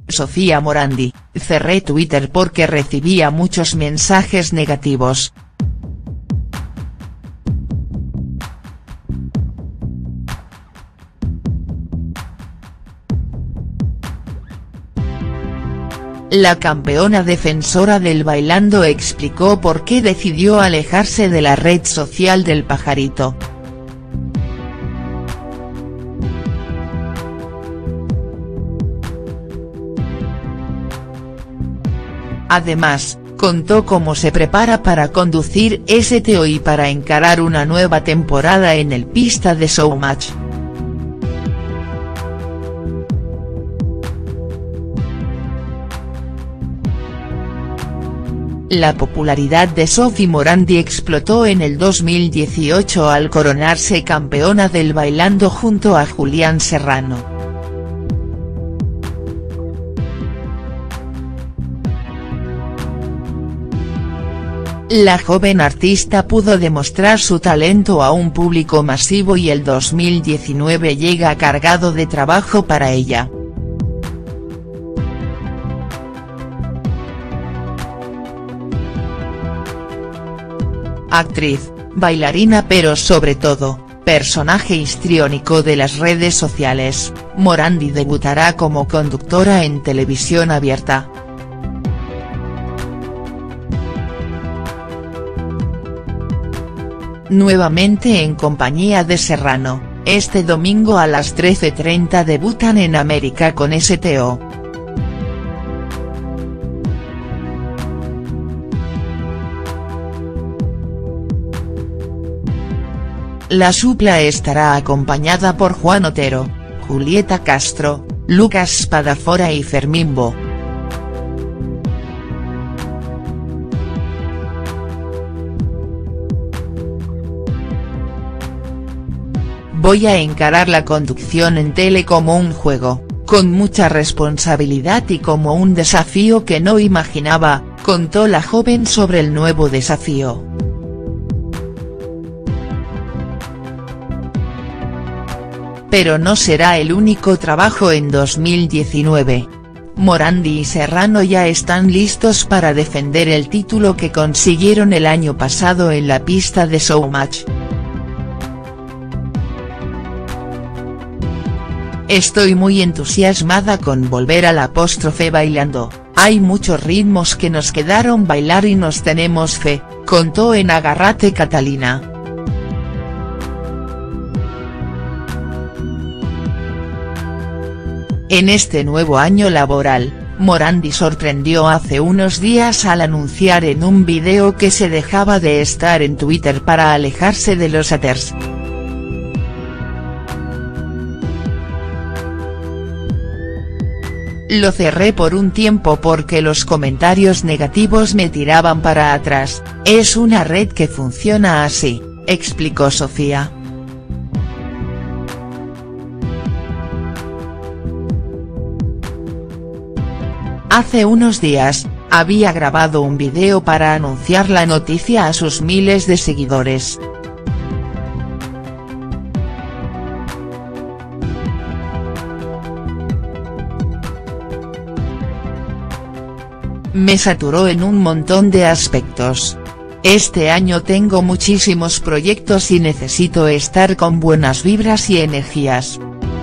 Sofía Morandi: cerré Twitter porque recibía muchos mensajes negativos. La campeona defensora del bailando explicó por qué decidió alejarse de la red social del pajarito. Además, contó cómo se prepara para conducir STO y para encarar una nueva temporada en el Pista de Showmatch. La popularidad de Sofía Morandi explotó en el 2018 al coronarse campeona del bailando junto a Julián Serrano. La joven artista pudo demostrar su talento a un público masivo y el 2019 llega cargado de trabajo para ella. Actriz, bailarina pero sobre todo, personaje histriónico de las redes sociales, Morandi debutará como conductora en televisión abierta. Nuevamente en compañía de Serrano, este domingo a las 13:30 debutan en América con STO. La dupla estará acompañada por Juan Otero, Julieta Castro, Lucas Spadafora y Fermín Bo. Voy a encarar la conducción en tele como un juego, con mucha responsabilidad y como un desafío que no imaginaba, contó la joven sobre el nuevo desafío. Pero no será el único trabajo en 2019. Morandi y Serrano ya están listos para defender el título que consiguieron el año pasado en la pista de Showmatch. Estoy muy entusiasmada con volver al bailando, hay muchos ritmos que nos quedaron bailar y nos tenemos fe, contó en Agárrate Catalina. En este nuevo año laboral, Morandi sorprendió hace unos días al anunciar en un video que se dejaba de estar en Twitter para alejarse de los haters. Lo cerré por un tiempo porque los comentarios negativos me tiraban para atrás, es una red que funciona así, explicó Sofía. Hace unos días, había grabado un video para anunciar la noticia a sus miles de seguidores. Me saturó en un montón de aspectos. Este año tengo muchísimos proyectos y necesito estar con buenas vibras y energías.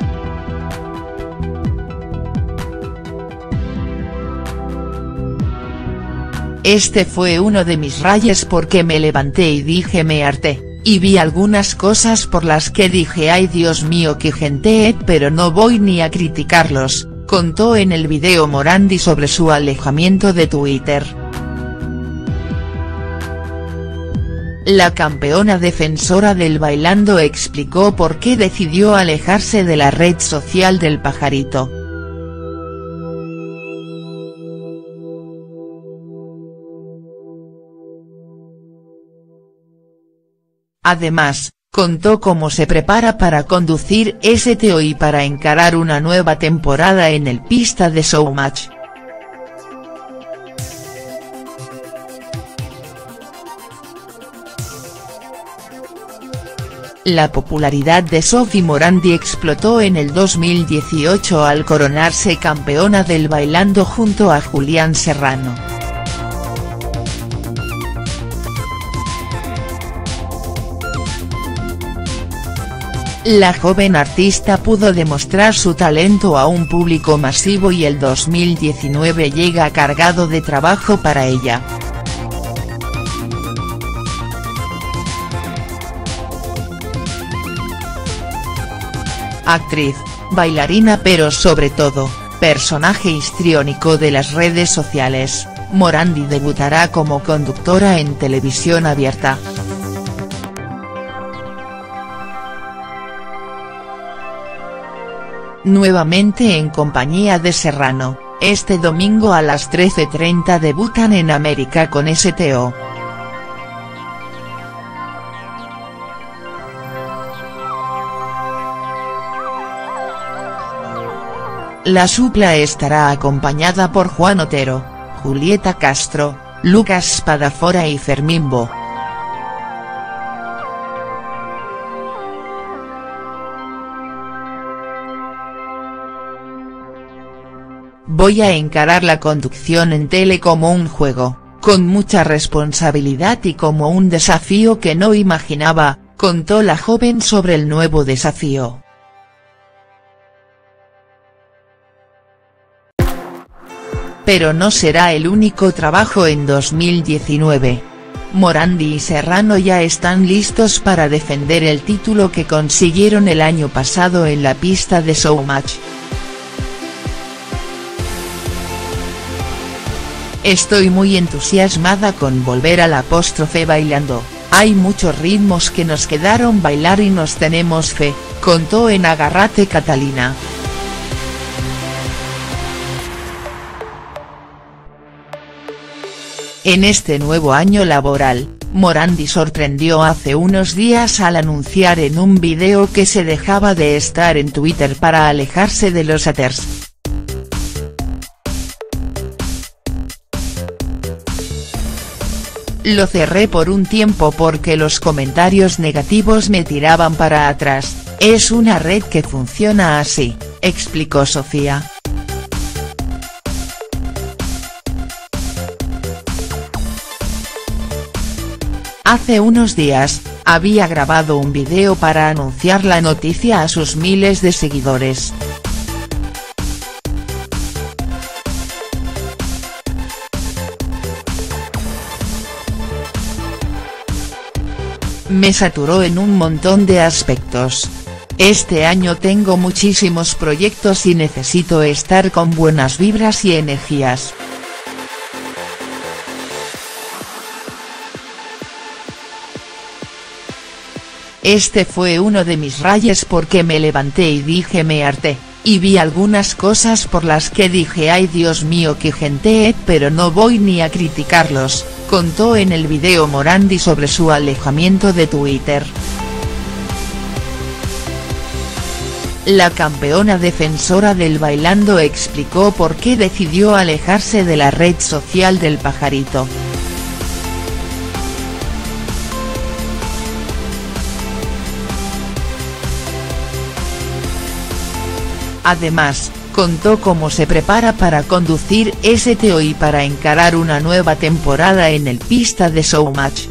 Este fue uno de mis rayes porque me levanté y dije me harté, y vi algunas cosas por las que dije ay Dios mío qué gente, pero no voy ni a criticarlos, contó en el video Morandi sobre su alejamiento de Twitter. La campeona defensora del bailando explicó por qué decidió alejarse de la red social del pajarito. Además, contó cómo se prepara para conducir STO y para encarar una nueva temporada en el Pista de Showmatch. La popularidad de Sophie Morandi explotó en el 2018 al coronarse campeona del Bailando junto a Julián Serrano. La joven artista pudo demostrar su talento a un público masivo y el 2019 llega cargado de trabajo para ella. Actriz, bailarina pero sobre todo, personaje histriónico de las redes sociales, Morandi debutará como conductora en televisión abierta. Nuevamente en compañía de Serrano, este domingo a las 13:30 debutan en América con STO. La dupla estará acompañada por Juan Otero, Julieta Castro, Lucas Spadafora y Fermín Bo. Voy a encarar la conducción en tele como un juego, con mucha responsabilidad y como un desafío que no imaginaba, contó la joven sobre el nuevo desafío. Pero no será el único trabajo en 2019. Morandi y Serrano ya están listos para defender el título que consiguieron el año pasado en la pista de Showmatch. Estoy muy entusiasmada con volver al Bailando, hay muchos ritmos que nos quedaron bailar y nos tenemos fe, contó en Agárrate Catalina. En este nuevo año laboral, Morandi sorprendió hace unos días al anunciar en un video que se dejaba de estar en Twitter para alejarse de los haters. Lo cerré por un tiempo porque los comentarios negativos me tiraban para atrás, es una red que funciona así, explicó Sofía. Hace unos días, había grabado un video para anunciar la noticia a sus miles de seguidores. Me saturó en un montón de aspectos. Este año tengo muchísimos proyectos y necesito estar con buenas vibras y energías. Este fue uno de mis rayes porque me levanté y dije me harté, y vi algunas cosas por las que dije ay Dios mío qué gente, pero no voy ni a criticarlos, contó en el video Morandi sobre su alejamiento de Twitter. La campeona defensora del Bailando explicó por qué decidió alejarse de la red social del pajarito. Además, contó cómo se prepara para conducir STO y para encarar una nueva temporada en el pista de Showmatch.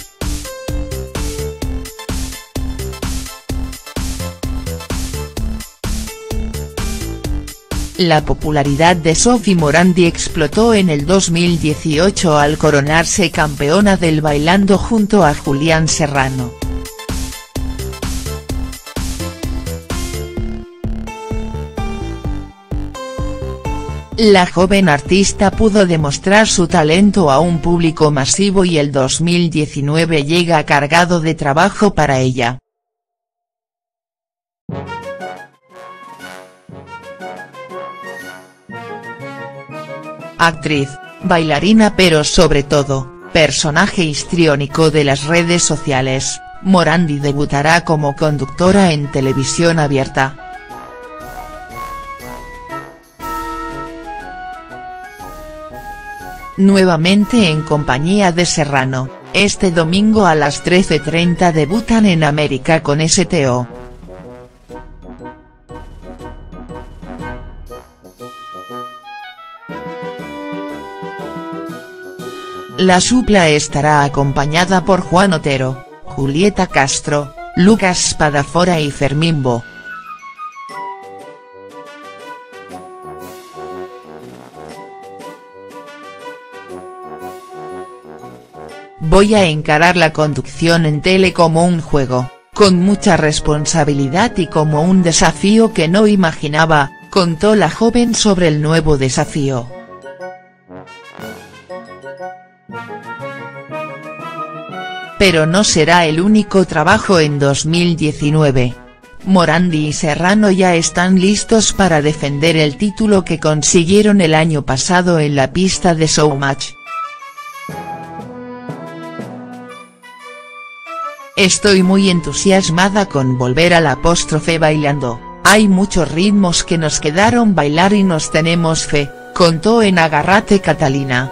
La popularidad de Sophie Morandi explotó en el 2018 al coronarse campeona del Bailando junto a Julián Serrano. La joven artista pudo demostrar su talento a un público masivo y el 2019 llega cargado de trabajo para ella. Actriz, bailarina pero sobre todo, personaje histriónico de las redes sociales, Morandi debutará como conductora en televisión abierta. Nuevamente en compañía de Serrano, Este domingo a las 13:30 debutan en América con STO. La supla estará acompañada por Juan Otero, Julieta Castro, Lucas Spadafora y Fermín Bo. Voy a encarar la conducción en tele como un juego, con mucha responsabilidad y como un desafío que no imaginaba, contó la joven sobre el nuevo desafío. Pero no será el único trabajo en 2019. Morandi y Serrano ya están listos para defender el título que consiguieron el año pasado en la pista de Showmatch. Estoy muy entusiasmada con volver al apóstrofe bailando, hay muchos ritmos que nos quedaron bailar y nos tenemos fe, contó en Agárrate Catalina.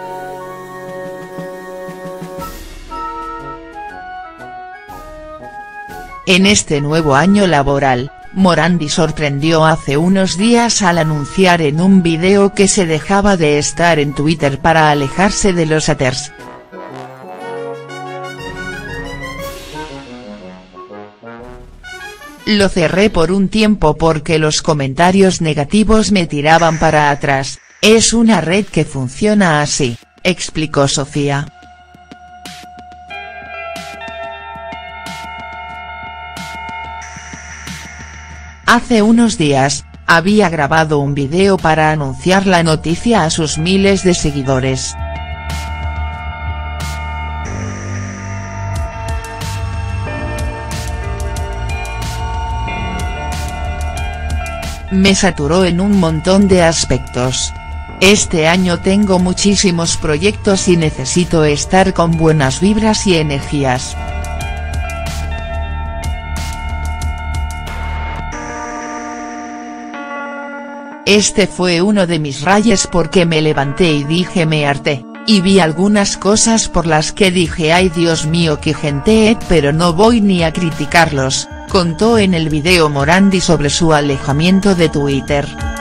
En este nuevo año laboral, Morandi sorprendió hace unos días al anunciar en un video que se dejaba de estar en Twitter para alejarse de los haters. Lo cerré por un tiempo porque los comentarios negativos me tiraban para atrás, es una red que funciona así, explicó Sofía. Hace unos días, había grabado un video para anunciar la noticia a sus miles de seguidores. Me saturó en un montón de aspectos. Este año tengo muchísimos proyectos y necesito estar con buenas vibras y energías. Este fue uno de mis rayes porque me levanté y dije me harté, y vi algunas cosas por las que dije ay Dios mío qué gente, pero no voy ni a criticarlos, contó en el video Morandi sobre su alejamiento de Twitter.